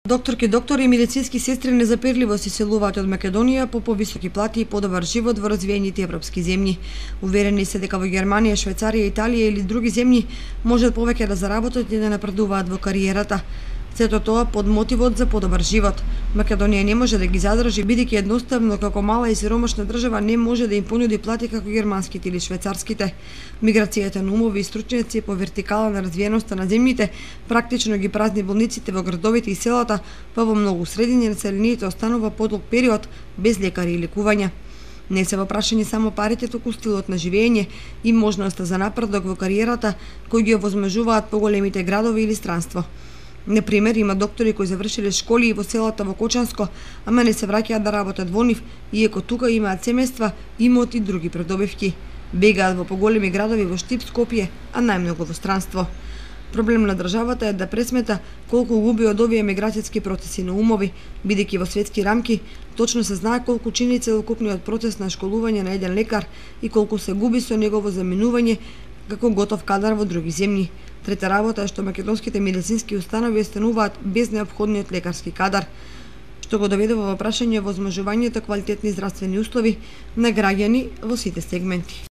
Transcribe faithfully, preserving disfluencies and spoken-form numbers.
Докторки, доктори и медицински сестри незапирливо се селуваат од Македонија по повисоки плати и подобар живот во развиените европски земји. Уверени се дека во Германија, Швајцарија, Италија или други земји можат повеќе да заработат и да напредуваат во кариерата. Сето тоа под мотивот за подобар живот. Македонија не може да ги задржи, бидејќи едноставно како мала и сиромашна држава не може да им понуди плати како германските или швајцарските. Миграцијата на умови и стручњаци по вертикала на развиеноста на земјите практично ги празни болниците во градовите и селата, па во многу средини населението останува подолг период без лекари и лекување. Не се во прашање само парите, туку стилот на живење и можноста за напредок во кариерата кои ги овозможуваат поголемите градови или странство. Например, има доктори кои завршиле школи и во селата во Кочанско, ама не се враќаат да работат во нив, иако тука имаат семејства, имот и други придобивки. Бегаат во поголеми градови во Штип, Скопје, а најмногу во странство. Проблем на државата е да пресмета колку губи од овие миграцијски процеси на умови, бидејќи во светски рамки точно се знае колку чини целокупниот процес на школување на еден лекар и колку се губи со негово заменување како готов кадар во други земји. Трета работа е што македонските медицински установи остануваат без неопходниот лекарски кадар, што го доведува во прашање возможувањето квалитетни здравствени услови на граѓани во сите сегменти.